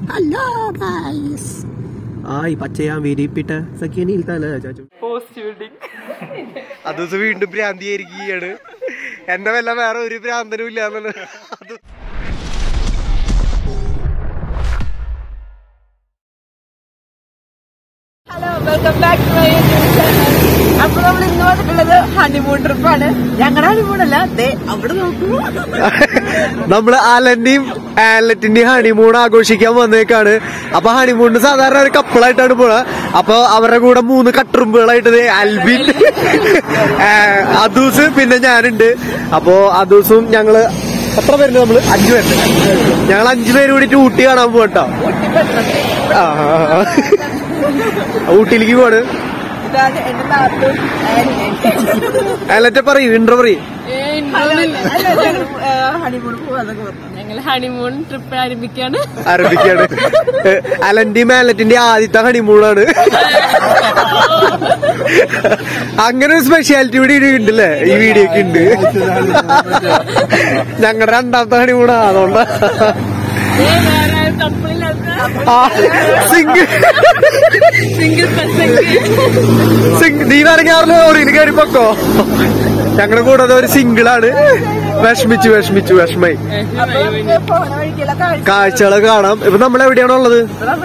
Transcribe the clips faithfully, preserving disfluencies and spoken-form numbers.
Hello guys. ആയി പച്ചയാ വിരിപ്പിട്ട സഖ്യനിൽ തല ചാച്ചു. അത് വീണ്ടും ഭ്രാന്തിയായിരിക്കുകയാണ്. എന്റെ വല്ല വേറെ ഒരു ഭ്രാന്തനും ഇല്ല. Hello, welcome back to my YouTube channel. അപ്പൊ നമ്മൾ ഇന്ന് വന്നിട്ടുള്ളത് ഹണിമൂൺ ട്രിപ്പാണ്. ഞങ്ങളുടെ ഹണിമൂൺ അല്ല, അവിടെ നോക്കൂ. നമ്മള് ആലന്റെയും ആലറ്റിന്റെയും ഹണിമൂൺ ആഘോഷിക്കാൻ വന്നേക്കാണ്. അപ്പൊ ഹണിമൂണിന് സാധാരണ ഒരു കപ്പിളായിട്ടാണ് പോണ. അപ്പൊ അവരുടെ കൂടെ മൂന്ന് കട്ടുറുമ്പുകളായിട്ട് അൽബിൻ, അദൂസ്, പിന്നെ ഞാനുണ്ട്. അപ്പൊ അദൂസും ഞങ്ങള് എത്ര പേരുണ്ട്? നമ്മള് അഞ്ചു പേരുണ്ട്. ഞങ്ങൾ അഞ്ചു പേര് കൂടിയിട്ട് ഊട്ടി കാണാൻ പോകട്ടോ. ഊട്ടിയിലേക്ക് പോണ്. അല്ലറ്റ പറയൂ, ഇൻട്രോ പറയൂ. ഞങ്ങൾ ഹണിമൂൺ ട്രിപ്പ് ആരംഭിക്കാണ് ആരംഭിക്കാണ് അലന്റെയും ആലറ്റിന്റെ ആദ്യത്തെ ഹണിമൂണാണ്. അങ്ങനെ ഒരു സ്പെഷ്യാലിറ്റി കൂടി ഉണ്ടല്ലേ ഈ വീഡിയോക്ക് ഉണ്ട്. ഞങ്ങളുടെ രണ്ടാമത്തെ ഹണിമൂണാ. അതുകൊണ്ടാ നീ പറഞ്ഞാറില്ല ഓറിയിൽ കയറി പൊക്കോ. ഞങ്ങളുടെ കൂടെ ഒരു സിംഗിളാണ്. വിഷമിച്ചു വിഷമിച്ചു വിഷമായി. കാഴ്ചകളൊക്കെ കാണാം. ഇപ്പൊ നമ്മൾ എവിടെയാണോ ഉള്ളത്?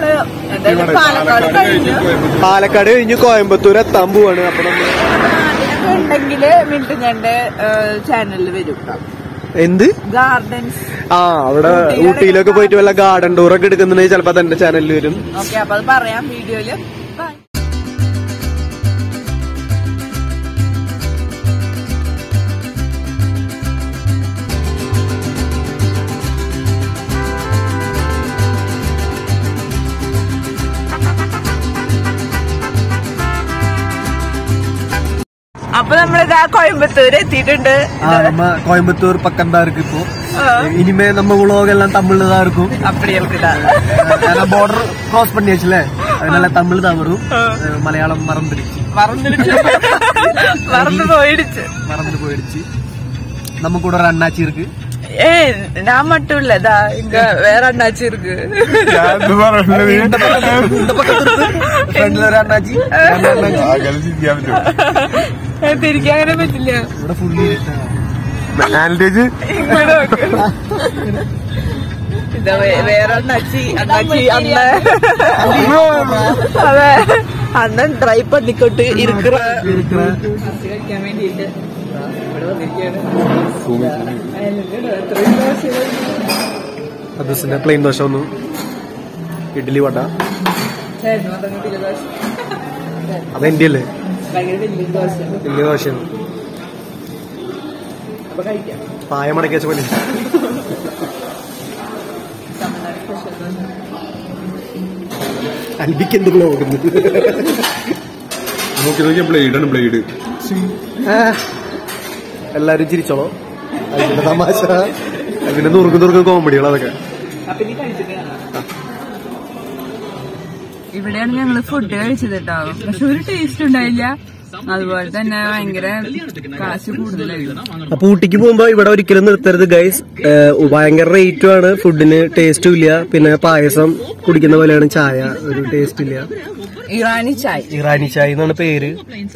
പാലക്കാട് കഴിഞ്ഞ് കോയമ്പത്തൂർ എത്താൻ പോവാണ്. അപ്പൊ ഉണ്ടെങ്കില് മിനിറ്റ് ഞങ്ങളുടെ ചാനലിൽ വരും. എന്ത് ഗാർഡൻസ്? ആ, അവിടെ ഊട്ടിയിലൊക്കെ പോയിട്ട് വല്ല ഗാർഡൻ ടൂർ ഒക്കെ എടുക്കുന്നുണ്ടെങ്കിൽ ചിലപ്പോ അതെന്റെ ചാനലിൽ വരും. ഓക്കെ, അപ്പൊ അത് പറയാം വീഡിയോയില്. അപ്പൊ നമ്മളിതാ കോയമ്പത്തൂർ എത്തിയിട്ടുണ്ട്. കോയമ്പത്തൂർ പക്കന്താർക്ക് ഇപ്പോ ഇനിമേ നമ്മ വ്ളോഗെല്ലാം തമിഴ്താ இருக்கும். அப்படி இருக்குதா? ബോർഡർ ക്രോസ് பண்ணியாச்சுல, அதனால தமிழ் தான் வரும். மலையாளம் மறந்துடுச்சு மறந்துடுச்சு மறந்து போயிடுச்சு மறந்து போயிடுச்சு. நம்ம கூட ஒரு அண்ணாச்சி இருக்கு. ஏ, நான் மட்டும் இல்லதா, இங்க வேற அண்ணாச்சி இருக்கு. തിരിക്കാങ്ങനെ പറ്റില്ല. ഇവിടെ ഫുള്ളി ഇതാ വേറെ അണ്ണാച്ചി അണ്ണാച്ചി അണ്ണ അതെ അണ്ണൻ ഡ്രൈ പന്നിക്കോട്ട് ഇരിക്കറ കഴിക്കാൻ വേണ്ടിട്ട് അദൂസിന്റെ പ്ലെയിൻ ദോശ ഒന്നും, ഇഡ്ഡലി വട. അതെന്റെ അല്ലേ? വലിയ ദോശയാണ്. പായ മടക്കി വെച്ച പോലെ. അൽബിക്ക് എന്ത് ബ്ലോഗുന്നത്? നോക്കി നോക്കിയ ബ്ലേഡാണ് ബ്ലേഡ്. എല്ലാരും ചിരിച്ചോളോ. അതിന്റെ തമാശ, അതിന്റെ നുറുക്ക് നുറുക്ക് കോമഡികൾ അതൊക്കെ. ഇവിടെയാണ് ഞങ്ങള് ഫുഡ് കഴിച്ചത് കേട്ടോ. പക്ഷെ ഒരു ടേസ്റ്റ് ഉണ്ടായില്ല. അതുപോലെ തന്നെ ഭയങ്കര കാശ് കൂടുതലായിരുന്നു. അപ്പൊ ഊട്ടിക്ക് പോകുമ്പോ ഇവിടെ ഒരിക്കലും നിർത്തരുത് ഗൈസ്. ഭയങ്കര റേറ്റും ആണ്, ഫുഡിന് ടേസ്റ്റും ഇല്ല. പിന്നെ പായസം കുടിക്കുന്ന പോലെയാണ് ചായ, ഒരു ടേസ്റ്റ് ഇല്ല. ഇറാനി ചായ, ഇറാനി ചായ എന്നാണ് പേര്.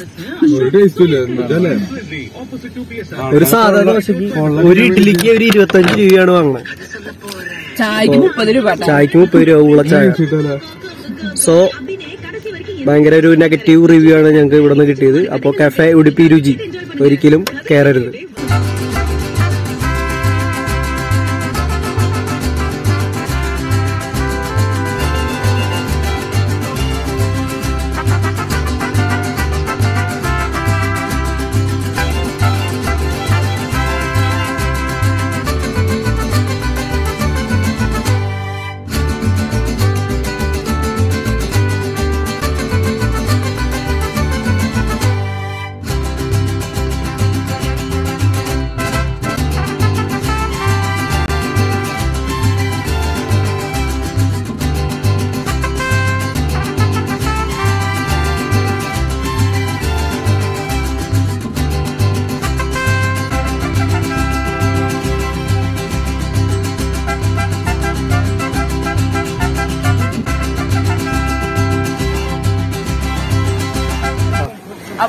ഒരു സാധാരണ ദോശക്ക് ഒരു ഇഡ്ഡലിക്ക് ഒരു ഇരുപത്തഞ്ച് രൂപയാണ് വാങ്ങുന്നത്. ചായക്ക് മുപ്പത് രൂപ ചായക്ക് മുപ്പത് രൂപ ഉള്ള ചായ. സോ ഭയങ്കര ഒരു നെഗറ്റീവ് റിവ്യൂ ആണ് ഞങ്ങൾക്ക് ഇവിടെ നിന്ന് കിട്ടിയത്. അപ്പൊ കഫേ ഉടുപ്പി രുചി ഒരിക്കലും കയറരുത്.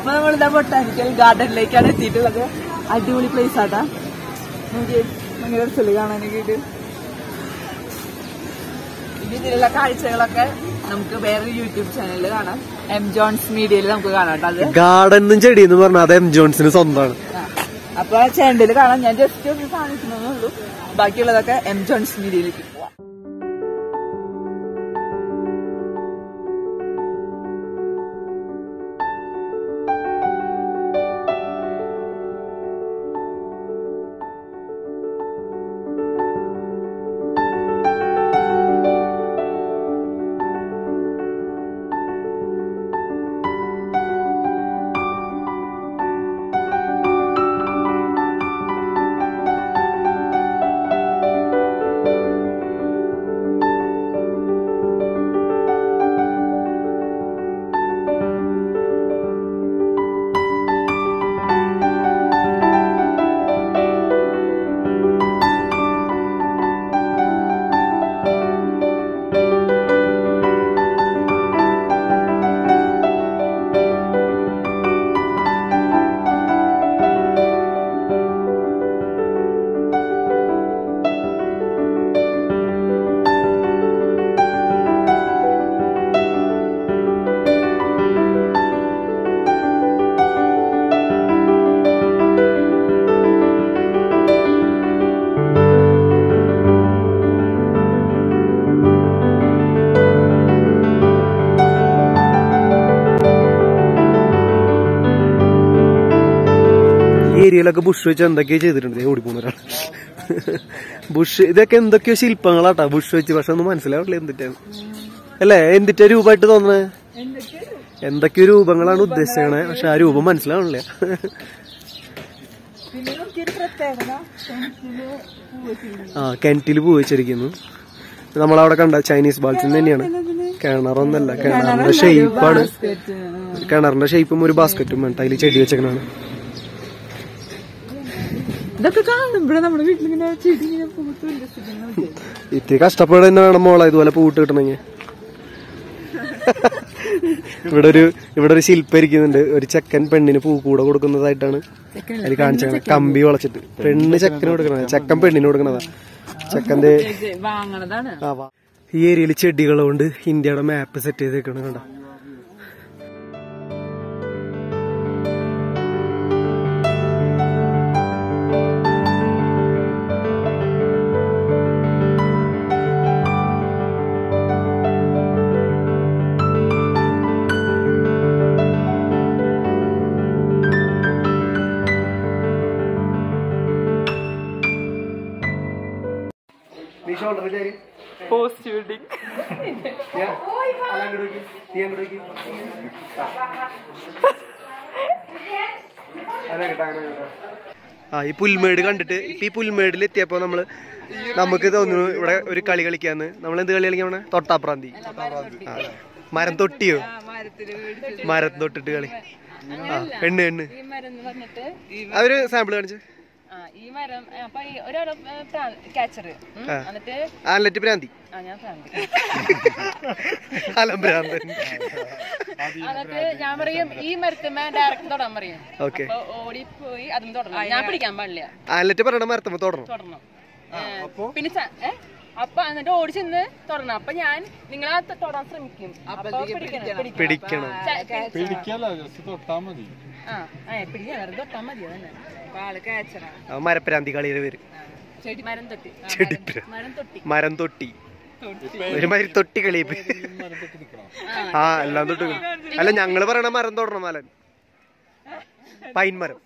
അപ്പൊ നമ്മളിതാ ബൊട്ടാനിക്കൽ ഗാർഡനിലേക്കാണ് എത്തിയിട്ടുള്ളത്. അടിപൊളി പ്ലേസ് ആട്ടാ. നമുക്ക് ഭയങ്കര രസമില്ല കാണാനൊക്കെ ആയിട്ട്. ഇതിലുള്ള കാഴ്ചകളൊക്കെ നമുക്ക് വേറെ യൂട്യൂബ് ചാനലിൽ കാണാം. എം ജോൺസ് മീഡിയയിൽ നമുക്ക് കാണാം. അത് ഗാർഡനും ചെടി എന്ന് പറഞ്ഞാൽ അത് എം ജോൺസിന് സ്വന്തമാണ്. അപ്പൊ ചാനലിൽ കാണാം. ഞാൻ ജസ്റ്റ് ഒന്ന് കാണിക്കുന്നേ ഉള്ളൂ. ബാക്കിയുള്ളതൊക്കെ എം ജോൺസ് മീഡിയയിലേക്ക് പോവാം. ഏരിയയിലൊക്കെ ബുഷ് വെച്ച് എന്തൊക്കെയോ ചെയ്തിട്ടുണ്ട്. ഓടിപ്പോകുന്ന ഒരാൾ ബുഷ് ഇതൊക്കെ എന്തൊക്കെയോ ശില്പങ്ങളാട്ടാ ബുഷ് വെച്ച്. പക്ഷെ ഒന്നും മനസ്സിലാവില്ല എന്തിട്ടാണ് അല്ലേ, എന്തിട്ടാ രൂപമായിട്ട് തോന്നണേ. എന്തൊക്കെയോ രൂപങ്ങളാണ് ഉദ്ദേശിച്ചത്, പക്ഷെ ആ രൂപം മനസ്സിലാവണില്ല. ആ കിണറ്റില് പൂ വെച്ചിരിക്കുന്നു. നമ്മളവിടെ കണ്ട ചൈനീസ് ബാൾസിന് തന്നെയാണ്. കിണറൊന്നല്ല, കിണറിന്റെ ഷേപ്പാണ്. കിണറിന്റെ ഷേപ്പും ഒരു ബാസ്ക്കറ്റും വേണ്ട അതിൽ ചെടി വെച്ചേക്കണാണ്. ഇതൊക്കെ കാണുമ്പോഴേ നമ്മുടെ വീട്ടിലിങ്ങനെ ചെടി ഇങ്ങനെ പൂത്ത് ഇത്തിരി കഷ്ടപ്പെടാൻ തന്നെ വേണം മോളെ ഇതുപോലെ പൂട്ട് കിട്ടണമെങ്കിൽ. ഇവിടെ ഒരു ഇവിടെ ഒരു ശില്പം ഇരിക്കുന്നുണ്ട്. ഒരു ചെക്കൻ പെണ്ണിന് പൂ കൂടെ കൊടുക്കുന്നതായിട്ടാണ് അതിൽ കാണിച്ചത്. കമ്പി വളച്ചിട്ട് പെണ്ണ് ചെക്കന് കൊടുക്കണതാ, ചെക്കൻ പെണ്ണിന് കൊടുക്കണതാ. ചെക്കന്റെ ഈ ഏരിയയിൽ ചെടികളുണ്ട്. ഇന്ത്യയുടെ മാപ്പ് സെറ്റ് ചെയ്തേക്കാണ് കണ്ട. പോസ്റ്റ് വെഡിങ് ആ ഈ പുൽമേട് കണ്ടിട്ട് ഇപ്പൊ ഈ പുൽമേടിൽ എത്തിയപ്പോ നമ്മള് നമുക്ക് തോന്നുന്നു ഇവിടെ ഒരു കളി കളിക്കാന്ന്. നമ്മൾ എന്ത് കളി കളിക്കാൻ? തൊട്ടാപ്രാന്തി. മരം തൊട്ടിയോ? മരം തൊട്ടിട്ട് കളി. ആ എണ്ണ് എണ്ണ് അതൊരു സാമ്പിൾ കാണിച്ചു. ഈ മരം അപ്പൊ ഒരാള് ക്യാച്ചർ എന്നിട്ട് ആലറ്റ് ഭ്രാന്തി എന്നിട്ട് ഞാൻ പറയും ഈ മരത്തുമ്മ ഡയറക്റ്റ് തൊടാൻ പറയും. അപ്പൊ ഓടിപ്പോയി അതും തൊടണം. ഞാൻ പിടിക്കാൻ പാടില്ല. ആലറ്റ് പറയണ മരത്തുമ്മ തൊടണം തൊടണം. പിന്നെ അപ്പൊ എന്നിട്ട് ഓടിച്ചെന്ന് തൊടണം. അപ്പൊ ഞാൻ നിങ്ങളെ തൊടാൻ ശ്രമിക്കും. പിടിക്കണം. മരപ്രാന്തി കളിയുടെ പേര് മരം തൊട്ടി. ഒരുമാതിരി തൊട്ടി കളി. ആ എല്ലാം തൊട്ട്. അല്ല ഞങ്ങള് പറയണ മരം തൊടണം. മാലൻ പൈൻ മരം.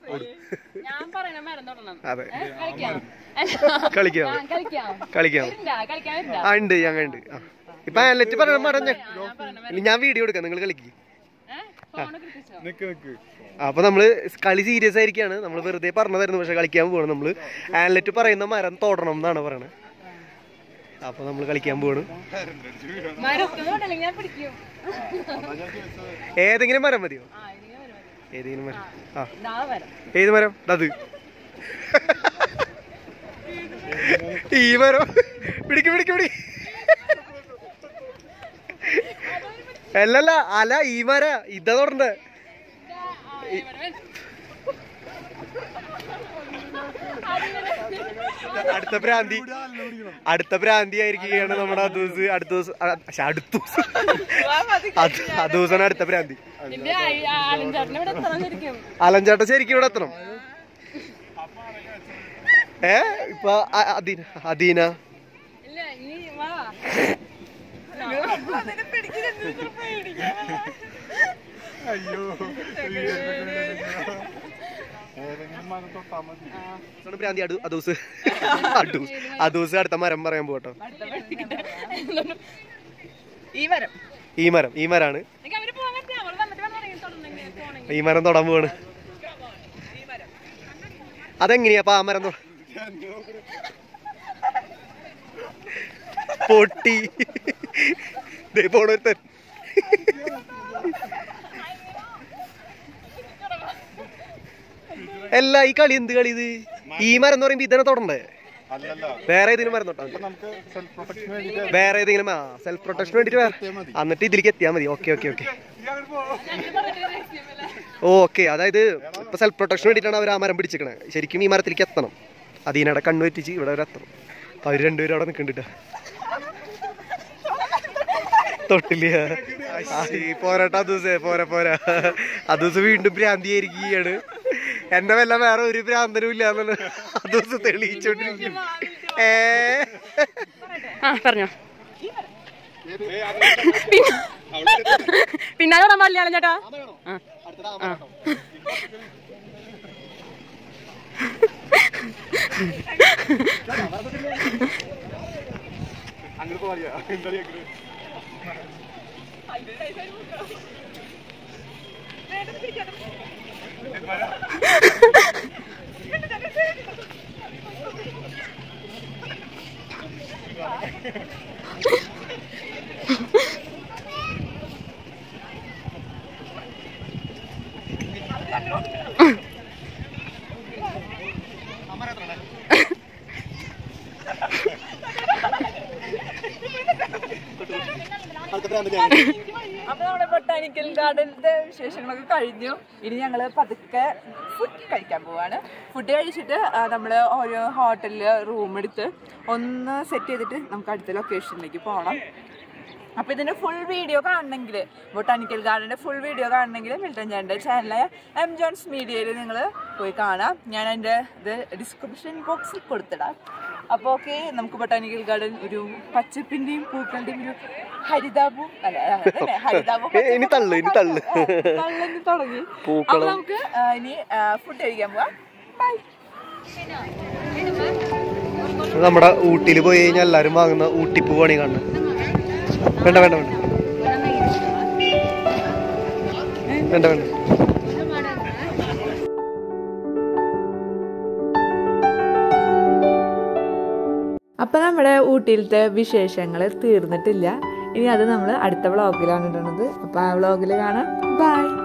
അതെ കളിക്കാം കളിക്കാം. ആ ഉണ്ട് ഞങ്ങൾ ഉണ്ട്. ഇപ്പൊ ആലറ്റ് പറയണ മരം ഞാൻ വീഡിയോ എടുക്കാം, നിങ്ങൾ കളിക്ക്. അപ്പൊ നമ്മള് കളി സീരിയസ് ആയിരിക്കാണ്. നമ്മള് വെറുതെ പറഞ്ഞതായിരുന്നു, പക്ഷെ കളിക്കാൻ പോകണം. നമ്മള് ആൻലെറ്റ് പറയുന്ന മരം തൊടണം എന്നാണ് പറയണത്. അപ്പൊ നമ്മള് കളിക്കാൻ പോവാണ്. ഏതെങ്കിലും മരം മതിയോ? ഏതെങ്കിലും മരം. ആ ഏത് മരം? അത് ഈ മരം. പിടിക്ക് പിടിക്ക് പിടി. അല്ലല്ല അല ഈ മര ഇതാ തൊടണ്ടേ. അടുത്ത പ്രാന്തി അടുത്ത പ്രാന്തി ആയിരിക്കുകയാണ് നമ്മുടെ ആ ദിവസം അടുത്ത ദിവസം പക്ഷെ അടുത്ത ദിവസം ആ ദിവസമാണ് അടുത്ത പ്രാന്തി. അലഞ്ചേട്ടൻ ശരിക്കും ഇവിടെ എത്തണം. ഏ ഇപ്പൊ അദീന അദീന പ്രാന്തി ആ ദിവസം അടുത്ത മരം പറയാൻ പോട്ടോ. ഈ മരം ഈ മരാണ് ഈ മരം തൊടാൻ പോവാണ്. അതെങ്ങനെയാ അപ്പൊ ആ മരം പൊട്ടി പോണൊരുത്തൻ. അല്ല ഈ കളി എന്ത് കളി ഇത്? ഈ മരം എന്ന് പറയുമ്പോ ഇതിനെ തൊടണ്ടേ? വേറെ ഏതെങ്കിലും മരം തൊട്ടാ വേറെ ഏതെങ്കിലും ആ സെൽഫ് പ്രൊട്ടക്ഷൻ വേണ്ടിട്ട് വേറെ എന്നിട്ട് ഇതിലേക്ക് എത്തിയാൽ മതി. ഓക്കെ ഓക്കെ ഓക്കെ ഓക്കെ അതായത് ഇപ്പൊ സെൽഫ് പ്രൊട്ടക്ഷൻ വേണ്ടിയിട്ടാണ് അവർ ആ മരം പിടിച്ചിരിക്കണേ. ശരിക്കും ഈ മരത്തിലേക്ക് എത്തണം. അതിനടെ കണ്ണു വെറ്റിച്ച് ഇവിടെ വരെ എത്തണം. അപ്പൊ അവര് രണ്ടുപേരും അവിടെ നിൽക്കണ്ടിട്ടാ തൊട്ടില്ല. പോരാട്ടാ ദിവസേ പോരാ പോരാ ആ ദിവസം വീണ്ടും ഭ്രാന്തിയായിരിക്കുകയാണ്. എന്നെ വല്ല വേറെ ഒരു ഭ്രാന്തനും ഇല്ല എന്നാണ് ആ ദിവസം തെളിയിച്ചോണ്ടിരിക്കുന്നു. ഏ പറഞ്ഞോ പിന്നാലെ തൊടാൻ പാടില്ല ചേട്ടാ. അപ്പൊ നമ്മുടെ ബൊട്ടാനിക്കൽ ഗാർഡനിന്റെ വിശേഷങ്ങളൊക്കെ കഴിഞ്ഞു. ഇനി ഞങ്ങള് പതുക്കെ ഫുഡ് കഴിക്കാൻ പോവാണ്. ഫുഡ് കഴിച്ചിട്ട് നമ്മള് ഓരോ ഹോട്ടലില് റൂം എടുത്ത് ഒന്ന് സെറ്റ് ചെയ്തിട്ട് നമുക്ക് അടുത്ത ലൊക്കേഷനിലേക്ക് പോകണം. അപ്പൊ ഇതിന്റെ ഫുൾ വീഡിയോ കാണണമെങ്കിൽ ബൊട്ടാനിക്കൽ ഗാർഡന്റെ ഫുൾ വീഡിയോ കാണണമെങ്കിൽ മിൽട്ടൺ ചേട്ടന്റെ ചാനലായ എംജോൺസ് മീഡിയയിൽ നിങ്ങൾ പോയി കാണാം. ഞാൻ അതിന്റെ ഇത് ഡിസ്ക്രിപ്ഷൻ ബോക്സിൽ കൊടുത്തിടാം. അപ്പോൾ ഓക്കെ, നമുക്ക് ബൊട്ടാനിക്കൽ ഗാർഡൻ ഒരു പച്ചപ്പിന്റെയും പൂക്കളുടെയും ഒരു ഹരിതാപവും അല്ല ഹരിതാപവും തള്ളി തുടങ്ങി. അപ്പൊ നമുക്ക് ഇനി ഫുഡ് കഴിക്കാൻ പോവാം. ബൈ. നമ്മുടെ ഊട്ടിയിൽ പോയി കഴിഞ്ഞാൽ എല്ലാരും വാങ്ങുന്ന ഊട്ടിപ്പൂവാണ് കാണുന്നത്. വേണ്ട വേണ്ട വേണ്ട വേണ്ട വേണ്ട അപ്പം നമ്മുടെ ഊട്ടിയിലത്തെ വിശേഷങ്ങൾ തീർന്നിട്ടില്ല. ഇനി അത് നമ്മൾ അടുത്ത വ്ളോഗിലാണ് ഇടുന്നത്. അപ്പോൾ ആ വ്ളോഗിൽ കാണാം. ബൈ.